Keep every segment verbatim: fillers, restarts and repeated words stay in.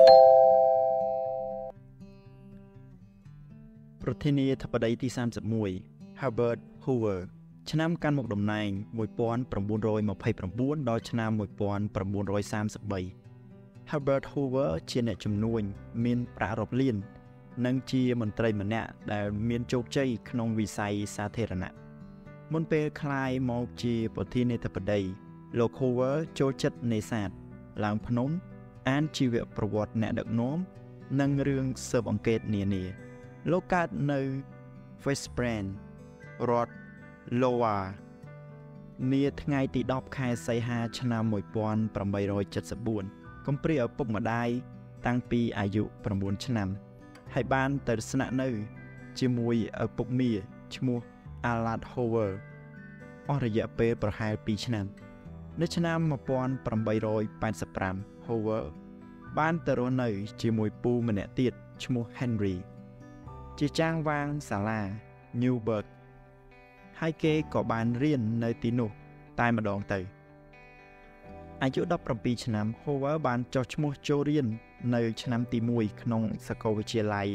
ប្រធានាធិបតីទីសាមសិបមួយ Herbert Hoover ឆ្នាំកាន់មុខតំណែងmột nghìn chín trăm hai mươi chínដល់ឆ្នាំmột nghìn chín trăm ba mươi ba Herbert Hoover ជាអ្នកជំនួញមានប្រាក់រាប់លាននិងជាមន្ត្រីម្នាក់ដែលមានជោគជ័យក្នុងវិស័យសាធារណៈមុនពេលក្លាយមកជាប្រធានាធិបតីលោក Hoover ចូលចិត្តនេសាទឡើងភ្នំអានជីវប្រវត្តិអ្នកដឹកនាំនិងរឿងស៊ើបអង្កេតនានាលោកកើតនៅ West Branch រដ្ឋ Iowa នាថ្ងៃទីដប់ខែសីហាឆ្នាំmột nghìn tám trăm bảy mươi tưកំព្រាឪពុកម្ដាយតាំងពីអាយុ9ឆ្នាំហើយបានទៅស្នាក់នៅជាមួយឪពុកមាឈ្មោះ Alad Hoover អស់រយៈពេលប្រហែលពីរឆ្នាំនៅឆ្នាំmột nghìn tám trăm tám mươi lăm Hoover បានទៅរស់នៅជាមួយពូម្នាក់ទៀតឈ្មោះ Henry ជាចាងវាងសាលា Newburgh ហើយគេក៏បានរៀននៅទីនោះតែម្ដងទៅអាយុដប់ប្រាំពីរឆ្នាំ Hoover បានចុះឈ្មោះចូលរៀននៅឆ្នាំទីមួយក្នុងសាកលវិទ្យាល័យ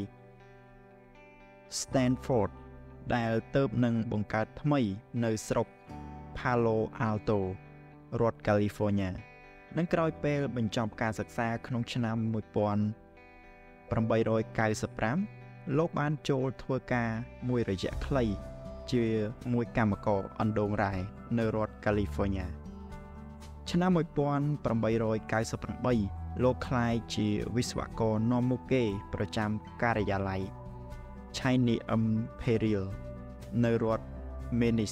Stanford ដែលទើបនឹងបង្កើតថ្មីនៅស្រុក Palo Alto រដ្ឋ California និងក្រោយពេលបញ្ចប់ការសិក្សាក្នុងឆ្នាំmột nghìn tám trăm chín mươi lămលោកបានចូលធ្វើការមួយរយៈខ្លីជាមួយកម្មករអណ្ដូងរ៉ែនៅរដ្ឋ California ឆ្នាំmột nghìn tám trăm chín mươi támលោកក្លាយជាវិស្វករនាំមុខគេប្រចាំការិយាល័យ China Imperial នៅរដ្ឋ Maine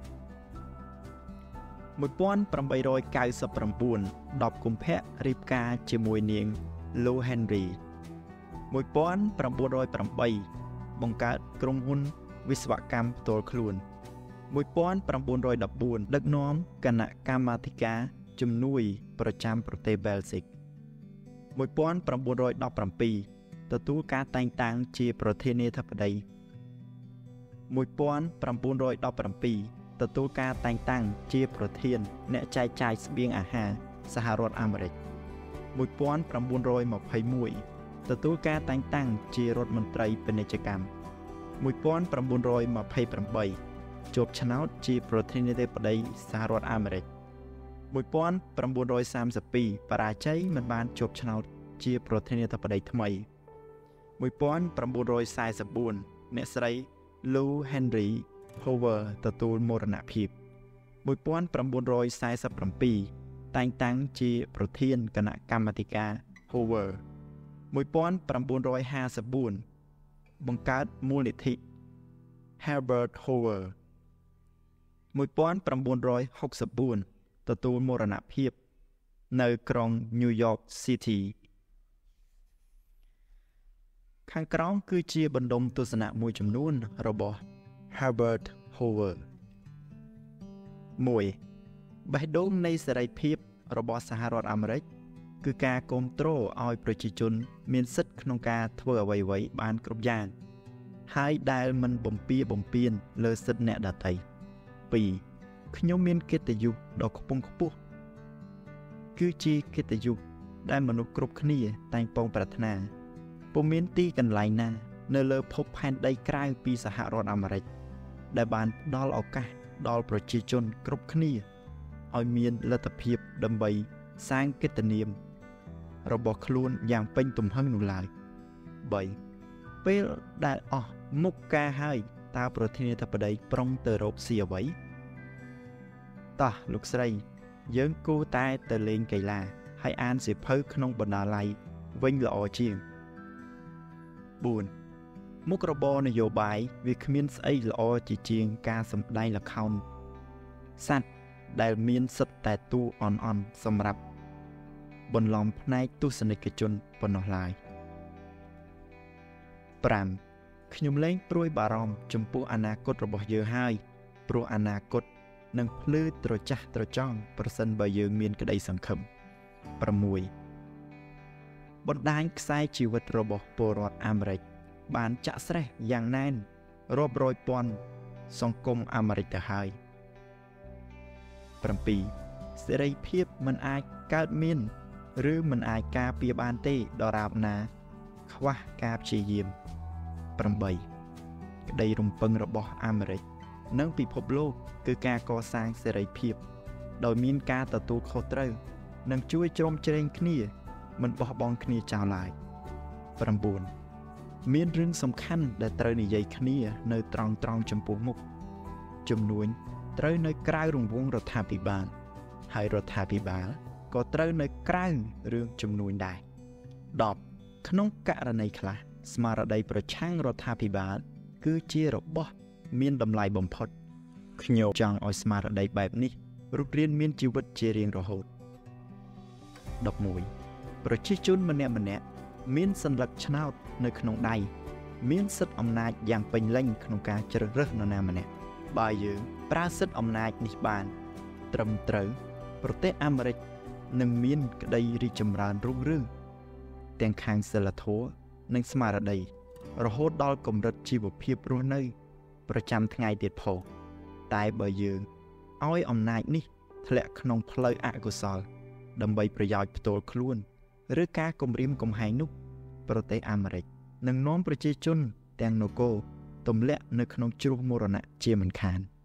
một nghìn tám trăm chín mươi chín ដប់កុម្ភៈរៀបការជាមួយនាង Lou Henry một nghìn tám trăm tám បង្កើតក្រុមហ៊ុនវិស្វកម្មផ្ទាល់ខ្លួនmột nghìn tám trăm mười bốnដឹកនាំគណៈកម្មាធិការជំនួយប្រចាំប្រទេសបែលហ្សិកmột nghìn tám trăm mười bảyទទួលការតែងតាំងជាប្រធានាធិបតីmột nghìn tám trăm mười bảyទទួលការតែងតាំងជាប្រធានអ្នកចែកចាយស្បៀងអាហារសហរដ្ឋអាមេរិកmột nghìn tám trăm hai mươi mốtទទួលការតែងតាំងជារដ្ឋមន្ត្រីពាណិជ្ជកម្មmột nghìn tám trăm hai mươi támជាប់ឆ្នោតជាប្រធានាធិបតីសហរដ្ឋអាមេរិកmột nghìn tám trăm ba mươi haiបរាជ័យមិនបានជាប់ឆ្នោតជាប្រធានាធិបតីថ្មីmột nghìn tám trăm bốn mươi tưអ្នកស្រី Lou Henry Hoover ទទួលមរណភាពmột nghìn tám trăm bốn mươi bảyតែងតាំងជាប្រធានគណៈកម្មាធិការ Hoover một nghìn tám trăm năm mươi tưបង្កើតមូលនិធិ Herbert Hoover một nghìn tám trăm sáu mươi tưទទួលមរណភាពនៅក្រុង New York City ខាងក្រោមគឺជាបណ្ដុំទស្សនៈមួយចំនួនរបស់ Herbert Hoover មួយបេះដូងនៃសេរីភាពរបស់សហរដ្ឋអាមេរិកគឺការគាំទ្រឲ្យប្រជាជនមានសិទ្ធិក្នុងការធ្វើអ្វីៗបានគ្រប់យ៉ាងហើយដែលមិនបំពារបំពានលើសិទ្ធិអ្នកដទៃពីរខ្ញុំមានកិត្តិយសដ៏ខ្ពង់ខ្ពស់គឺជាកិត្តិយសដែលមនុស្សគ្រប់គ្នាតែងពងប្រាថ្នាពុំមានទីកន្លែងណានៅលើភពផែនដីក្រៅពីសហរដ្ឋអាមេរិកដែលបានផ្ដល់ឱកាសដល់ប្រជាជនគ្រប់គ្នាឲ្យមានលទ្ធភាពដើម្បីសាងកិត្តិនាមរបស់ខ្លួនយ៉ាងពេញទំហឹងនោះឡើយបីពេលដែលអស់មុខការហើយតើប្រធានាធិបតីប្រុងទៅរកស៊ីអ្វីតោះលោកស្រីយើងគួរតែទៅលេងកីឡាហើយអានសៀវភៅក្នុងបណ្ណាល័យវិញល្អជាងបួនមុខរបរនយោបាយវាគ្មានស្អីល្អជាជាងការសម្ដែងល្ខោនសត្វដែលមានសិទ្ធិតែតួអន់អន់សម្រាប់បន្លំផ្នែកទស្សនិកជនប៉ុណ្ណោះឡើយប្រាំខ្ញុំលែងព្រួយបារម្ភចំពោះអនាគតរបស់យើងហើយព្រោះអនាគតនឹងភ្លឺត្រចះត្រចង់ប្រសិនបើយើងមានក្តីសង្ឃឹមប្រាំមួយបណ្ដាញខ្សែជីវិតរបស់ពលរដ្ឋអាមេរិកបានចាក់ស្រេះយ៉ាងណែនរាប់រយពាន់សង្គមអាមេរិកទៅហើយប្រាំពីរសេរីភាពមិនអាចកើតមានหรือมันอาจกาเปียบานเต้ดอราบนาขวะกาบเชียมปรำใบได้รมเปิงระบอบอเมริกนั่งปีพบโลกคือการก่อสร้างเสรีภาพโดยมีการต่อตัวโคตรนั่งช่วยจมเจริญขี้มันบอบองขี้จาวลายปรำบุญมีเรื่องสำคัญแต่เตยในใหญ่ขี้ในตรองตรองจมปูมุกจำนวนเตยในกลายรงวงรัฐาภิบาลให้รัฐาภิบาลก็เตยในกลายเรื่องจำนวนได้ดอบขนมกะระในคลาสมาระใดประช่างรัฐาภิบาลคือเจียรบมีนดำลายบ่มพดขยโจังออยสมาระใดแบบนี้รุกเรียนมีนชีวิตเจริญรหดดอกมวยประชิจุนมันแนมันแนมีนสัญลักษณ์ชนาดในขนมใดมีนสิทธิอำนาจอย่างเป็นเล่งขนมการเจริญเรื่องนานามันแนบายยืงปราศอำนาจนิบานตรมเต๋อประเทศอเมริกหนึ่งมีนกได้ริจมรานรุ่งเรื่องแต่งคางเซลโทในสมาระใดรหดดอลกลมรัดชีวเพียบรู้ในประจำไงเด็ดพอตายบายยืงอ้อยอำนาจนี่ทะเลขนมเพลย์อากุศลดำใบประโยชน์ตัวคล้วนหรือการกลมริมกลมหายนุกประเทศอเมริกหนึ่งน้อมประเจจุนแตงโนโกตุ่มเละในขนมจุรุมรณะเจียมันคาน